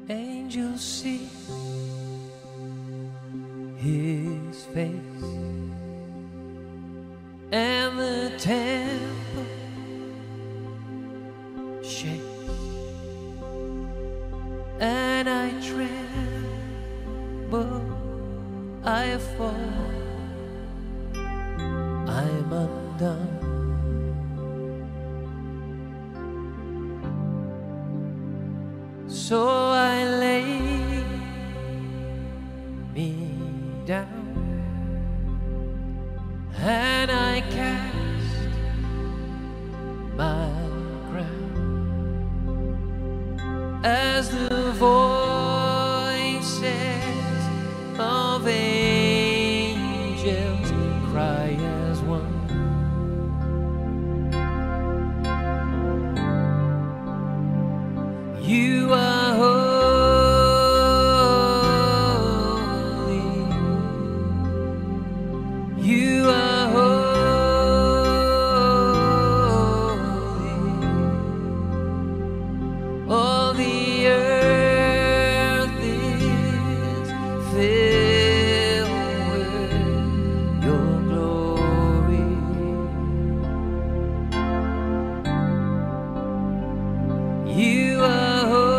Angels see his face, and the temple shakes, and I tremble, I fall, I'm undone. So I lay me down, and I cast my crown as the voices of angels cry as one. You are holy, you are holy, all the earth is filled with your glory. You are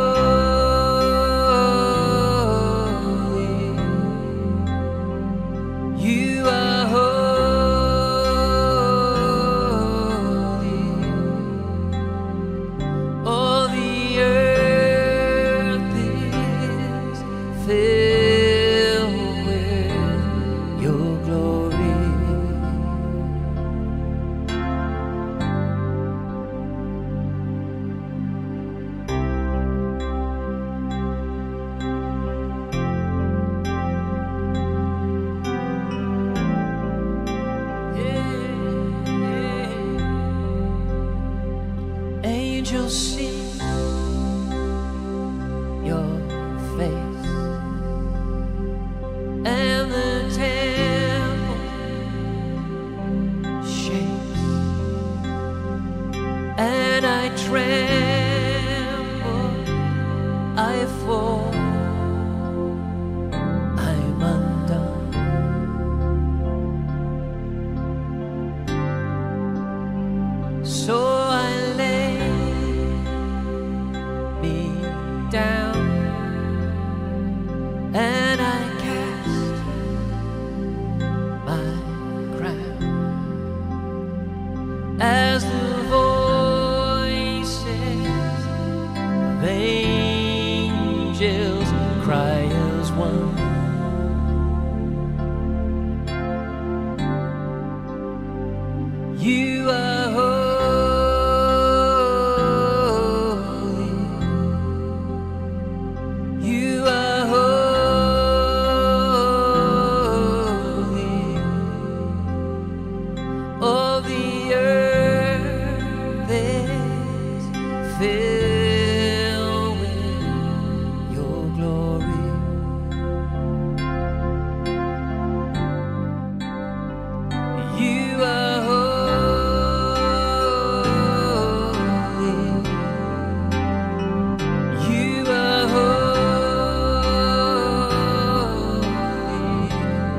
filled with your glory. Angels see your face, and the temple shakes, and I tremble, I fall, I'm undone. So I lay me down, and I cast my crown as the voices of angels cry as one. You are holy, you are holy, all the earth is filled with your glory. You are holy, you are holy,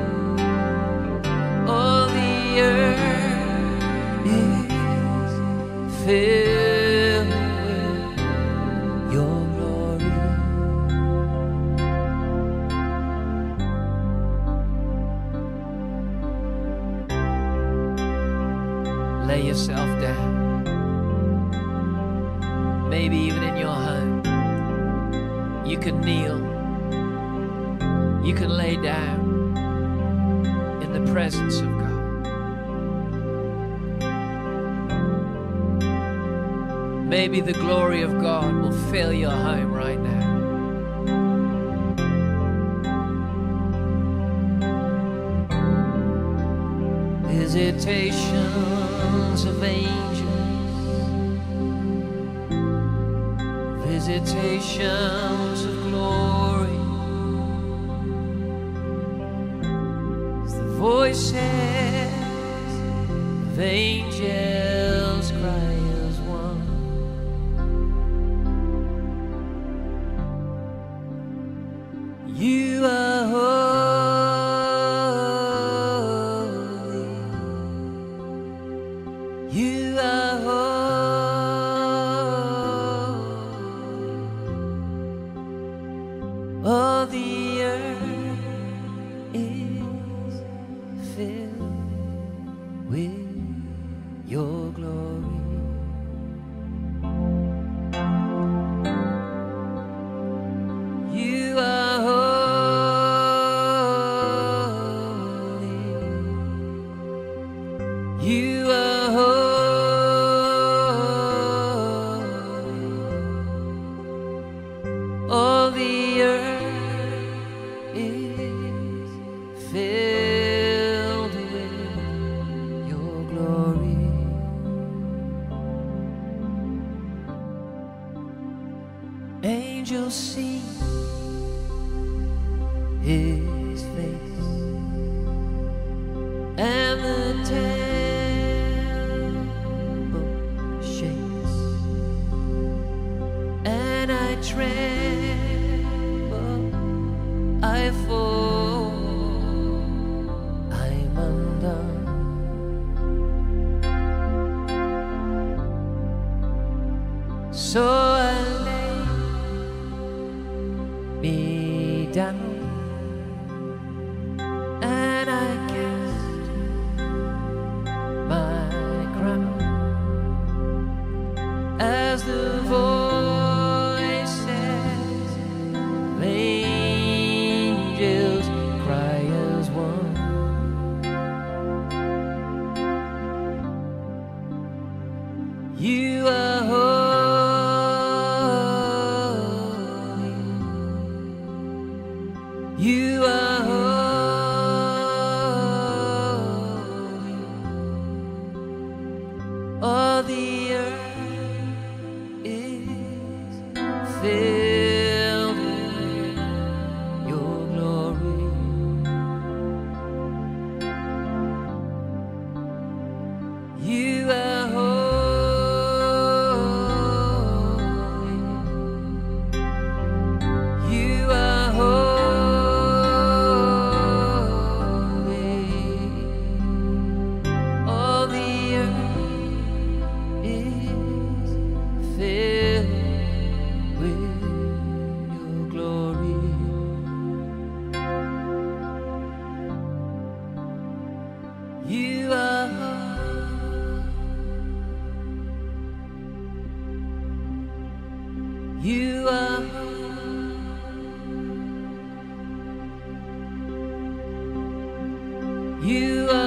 all the earth is filled with your glory. Lay yourself down, maybe even in your home. You can kneel, you can lay down in the presence of God. Maybe the glory of God will fill your home right now. Visitations of angels, visitations of glory, as the voices of angels cry as one. All the earth is filled with your glory. You are holy. You are holy. All the earth is filled with your glory. Angels sing His face, and the temple shakes, and I tremble, I fall, I'm undone. So I lay me down, and I cast my crown as the voices of angels cry as one. You are holy. You are holy. All the earth is filled with your glory. You are holy. You are holy. All the earth is filled with your glory. You are holy. You are holy. You are